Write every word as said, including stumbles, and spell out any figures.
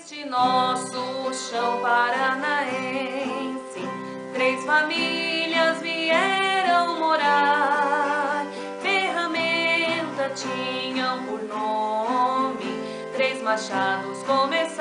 neste nosso chão paranaense, três famílias vieram morar. Ferramenta tinham por nome, três machados começaram